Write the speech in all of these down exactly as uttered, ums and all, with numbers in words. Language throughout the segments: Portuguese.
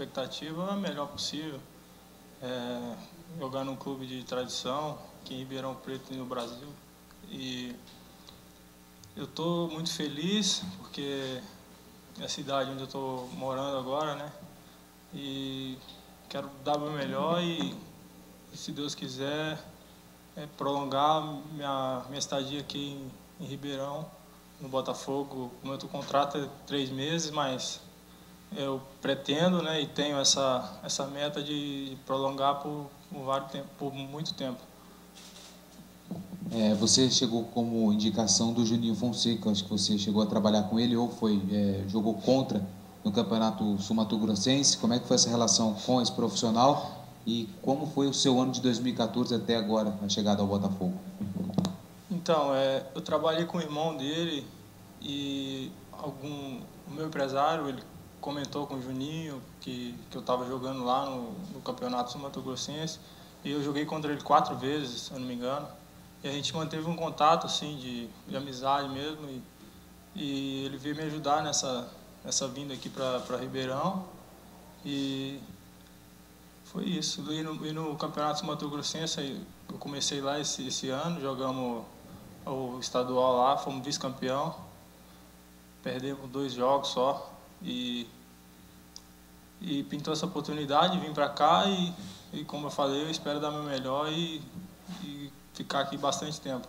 expectativa é a melhor possível. É, jogar num clube de tradição, aqui em Ribeirão Preto, no Brasil. E eu estou muito feliz, porque é a cidade onde eu estou morando agora, né? E quero dar o meu melhor e, e se Deus quiser, é, prolongar minha, minha estadia aqui em, em Ribeirão, no Botafogo. O meu contrato é três meses, mas eu pretendo, né, e tenho essa, essa meta de prolongar por, por, vários tempo, por muito tempo. É, você chegou como indicação do Juninho Fonseca, acho que você chegou a trabalhar com ele ou foi, é, jogou contra no Campeonato Sul-Mato-Grossense. Como é que foi essa relação com esse profissional e como foi o seu ano de dois mil e quatorze até agora, a chegada ao Botafogo? Então, é, eu trabalhei com o irmão dele e algum, o meu empresário, ele comentou com o Juninho que, que eu estava jogando lá no, no Campeonato Sul-Mato-Grossense e eu joguei contra ele quatro vezes, se eu não me engano. E a gente manteve um contato assim de, de amizade mesmo e, e ele veio me ajudar nessa, nessa vinda aqui para Ribeirão e foi isso. E no, e no Campeonato Sul-Mato-Grossense eu comecei lá esse, esse ano, jogamos o estadual lá, fomos vice-campeão, perdemos dois jogos só e, e pintou essa oportunidade, vim para cá e, e como eu falei, eu espero dar meu melhor e, e ficar aqui bastante tempo.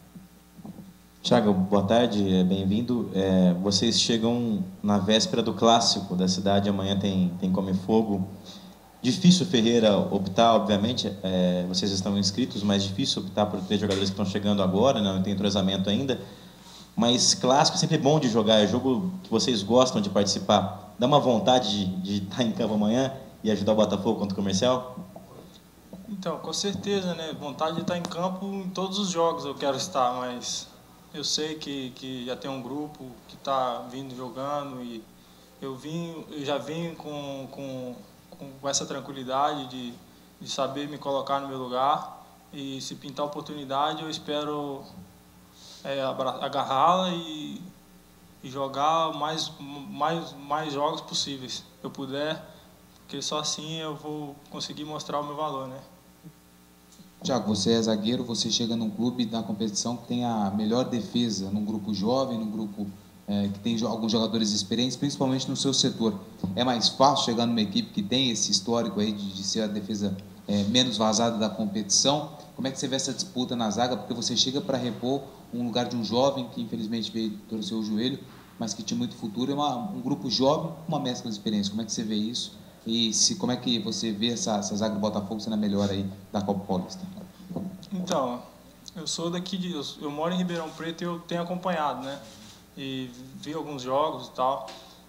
Thiago, boa tarde, bem-vindo. É, vocês chegam na véspera do clássico da cidade, amanhã tem, tem Come Fogo. Difícil, Ferreira, optar, obviamente, é, vocês estão inscritos, mas difícil optar por ter jogadores que estão chegando agora, não tem entrosamento ainda. Mas clássico é sempre bom de jogar, é jogo que vocês gostam de participar. Dá uma vontade de, de estar em campo amanhã e ajudar o Botafogo contra o Comercial? Então, com certeza, né? Vontade de estar em campo em todos os jogos eu quero estar, mas eu sei que, que já tem um grupo que está vindo jogando e eu, vim, eu já vim com, com, com essa tranquilidade de, de saber me colocar no meu lugar e se pintar oportunidade eu espero é, agarrá-la e, e jogar mais, mais, mais jogos possíveis que eu puder, porque só assim eu vou conseguir mostrar o meu valor, né? Thiago, você é zagueiro, você chega num clube da competição que tem a melhor defesa, num grupo jovem, num grupo é, que tem alguns jogadores experientes, principalmente no seu setor. É mais fácil chegar numa equipe que tem esse histórico aí de, de ser a defesa é, menos vazada da competição? Como é que você vê essa disputa na zaga? Porque você chega para repor um lugar de um jovem que infelizmente veio torcer o joelho, mas que tinha muito futuro. É uma, um grupo jovem com uma mescla de experiência. Como é que você vê isso? E se, como é que você vê essa, essa zaga do Botafogo sendo a melhor aí da Copa Paulista? Então, eu sou daqui de... Eu, eu moro em Ribeirão Preto e eu tenho acompanhado, né? E vi alguns jogos e tal.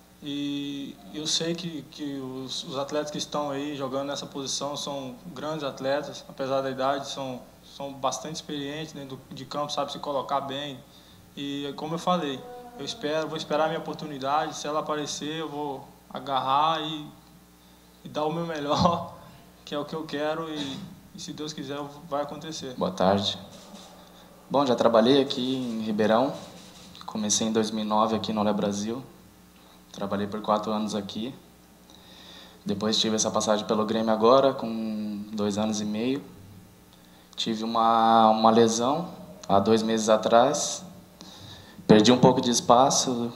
E eu sei que, que os, os atletas que estão aí jogando nessa posição são grandes atletas, apesar da idade, são, são bastante experientes dentro de campo, sabem se colocar bem. E como eu falei, eu espero, vou esperar a minha oportunidade, se ela aparecer eu vou agarrar e e dar o meu melhor, que é o que eu quero e, e se Deus quiser vai acontecer. Boa tarde. Bom, já trabalhei aqui em Ribeirão, comecei em dois mil e nove aqui no Olé Brasil, trabalhei por quatro anos aqui, depois tive essa passagem pelo Grêmio agora, com dois anos e meio, tive uma, uma lesão há dois meses atrás, perdi um pouco de espaço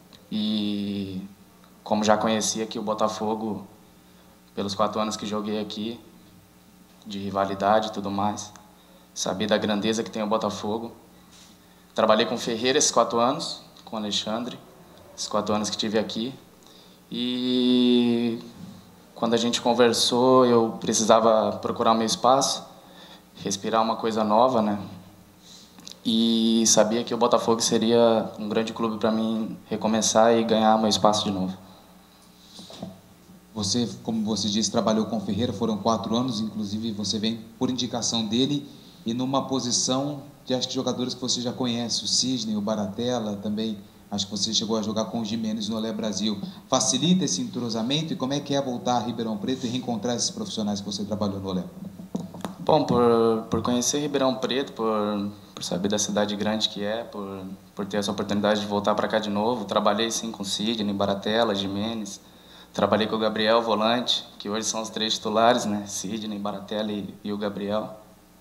e como já conhecia aqui o Botafogo, pelos quatro anos que joguei aqui, de rivalidade e tudo mais, sabia da grandeza que tem o Botafogo. Trabalhei com o Ferreira esses quatro anos, com o Alexandre, esses quatro anos que tive aqui. E quando a gente conversou, eu precisava procurar o meu espaço, respirar uma coisa nova, né? E sabia que o Botafogo seria um grande clube para mim recomeçar e ganhar meu espaço de novo. Você, como você disse, trabalhou com o Ferreira, foram quatro anos, inclusive você vem por indicação dele e numa posição de acho que jogadores que você já conhece, o Cisne, o Baratella também, acho que você chegou a jogar com o Gimenez no Olé Brasil. Facilita esse entrosamento e como é que é voltar a Ribeirão Preto e reencontrar esses profissionais que você trabalhou no Olé? Bom, por, por conhecer Ribeirão Preto, por, por saber da cidade grande que é, por, por ter essa oportunidade de voltar para cá de novo, trabalhei sim com o Sidney, Baratella, Gimenez, Trabalhei com o Gabriel, volante, que hoje são os três titulares, né? Sidney, Baratelli e o Gabriel.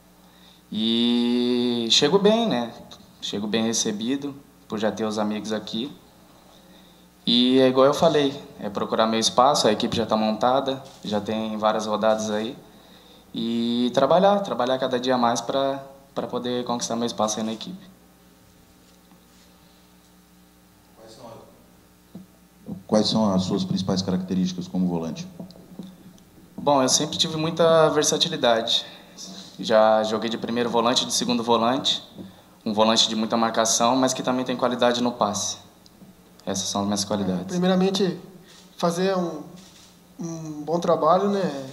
E chego bem, né? Chego bem recebido, por já ter os amigos aqui. E é igual eu falei, é procurar meu espaço, a equipe já está montada, já tem várias rodadas aí. E trabalhar, trabalhar cada dia mais para para poder conquistar meu espaço aí na equipe. Quais são as suas principais características como volante? Bom, eu sempre tive muita versatilidade. Já joguei de primeiro volante, de segundo volante, um volante de muita marcação, mas que também tem qualidade no passe. Essas são as minhas qualidades. Primeiramente, fazer um, um bom trabalho, né?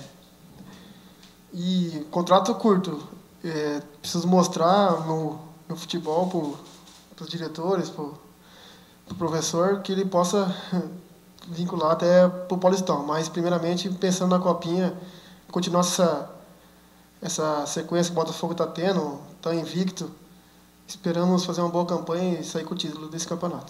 E contrato curto. É, preciso mostrar no, no futebol para os diretores, para o pro professor, que ele possa vincular até para o Paulistão. Mas, primeiramente, pensando na Copinha, continuar essa, essa sequência que o Botafogo está tendo, está invicto. Esperamos fazer uma boa campanha e sair com o título desse campeonato.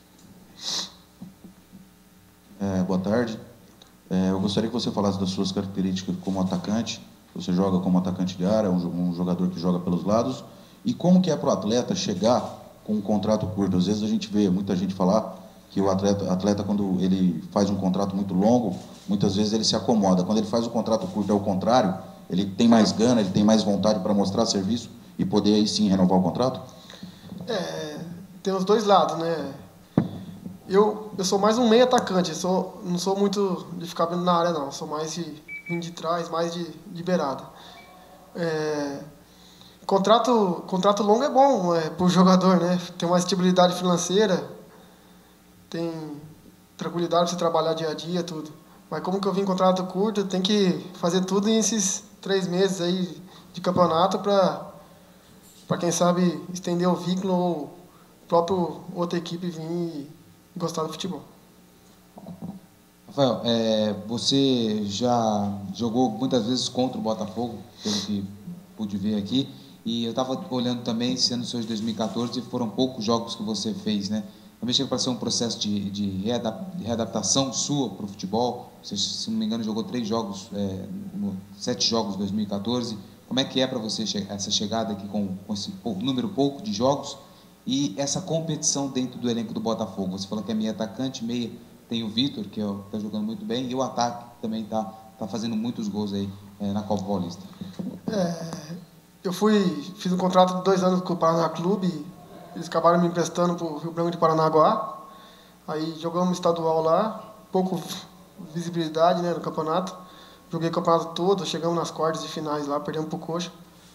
É, boa tarde. É, eu gostaria que você falasse das suas características como atacante. Você joga como atacante de área, um, um jogador que joga pelos lados. E como que é para o atleta chegar com um contrato curto? Às vezes a gente vê muita gente falar que o atleta, atleta, quando ele faz um contrato muito longo, muitas vezes ele se acomoda. Quando ele faz um contrato curto, é o contrário. Ele tem mais gana, ele tem mais vontade para mostrar serviço e poder aí sim renovar o contrato? É, tem os dois lados, né? Eu, eu sou mais um meio atacante, sou, não sou muito de ficar vindo na área, não. Sou mais de vir de trás, mais de, de beirada. É, contrato, contrato longo é bom é, para o jogador, né? Tem uma estabilidade financeira, tem tranquilidade para você trabalhar dia a dia, tudo. Mas como que eu vim em contrato curto, tem que fazer tudo nesses três meses aí de campeonato para, para quem sabe, estender o vínculo ou próprio outra equipe vir e gostar do futebol. Rafael, é, você já jogou muitas vezes contra o Botafogo, pelo que pude ver aqui, e eu estava olhando também, sendo seus dois mil e quatorze, foram poucos jogos que você fez, né? Também chega para ser um processo de, de, readap de readaptação sua para o futebol. Você, se não me engano, jogou três jogos, é, no, sete jogos em dois mil e quatorze. Como é que é para você che essa chegada aqui com, com esse pouco, número pouco de jogos e essa competição dentro do elenco do Botafogo? Você falou que é meia atacante, meia tem o Vitor, que está jogando muito bem, e o ataque também está tá fazendo muitos gols aí é, na Copa Paulista. É, eu fui, fiz um contrato de dois anos com o Paraná Clube, eles acabaram me emprestando para o Rio Branco de Paranaguá, aí jogamos estadual lá, pouco visibilidade, né, no campeonato, joguei o campeonato todo, chegamos nas quartas e finais lá, perdemos para o Coxa,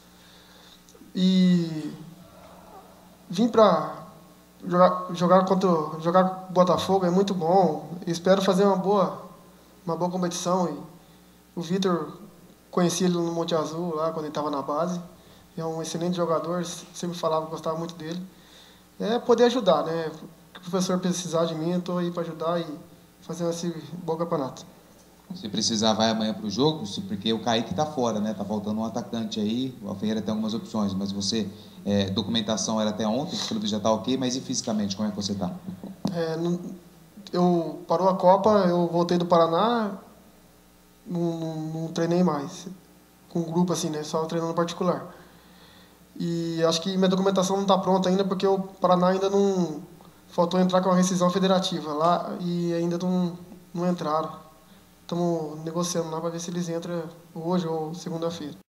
e vim para jogar, jogar contra jogar Botafogo é muito bom, espero fazer uma boa, uma boa competição, e o Vitor, conheci ele no Monte Azul, lá quando ele estava na base, é um excelente jogador, sempre falava que gostava muito dele. É poder ajudar, né? Se o professor precisar de mim, eu estou aí para ajudar e fazer esse bom campeonato. Se precisar, vai amanhã para o jogo, porque o Kaique está fora, né? Está faltando um atacante aí, o Ferreira tem algumas opções, mas você, é, documentação era até ontem, o clube já está ok, mas e fisicamente, como é que você está? É, eu parou a Copa, eu voltei do Paraná, não, não, não treinei mais, com um grupo assim, né? Só treinando particular. E acho que minha documentação não está pronta ainda, porque o Paraná ainda não... Faltou entrar com a rescisão federativa lá e ainda não, não entraram. Estamos negociando lá para ver se eles entram hoje ou segunda-feira.